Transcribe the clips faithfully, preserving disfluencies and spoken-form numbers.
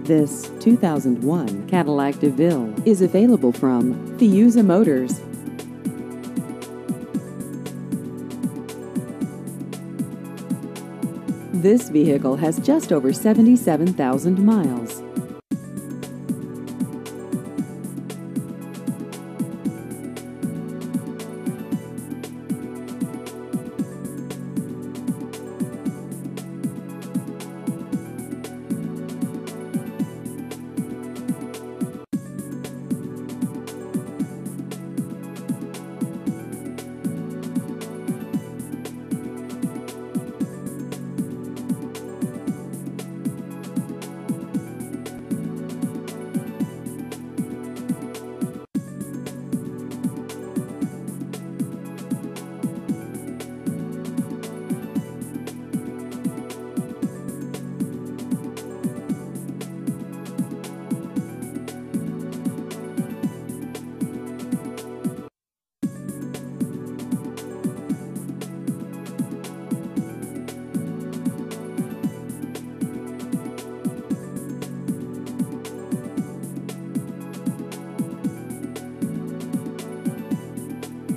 This two thousand one Cadillac DeVille is available from Fiuza Motors. This vehicle has just over seventy-seven thousand miles.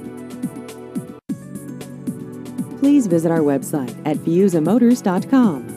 Please visit our website at fiuza motors dot com.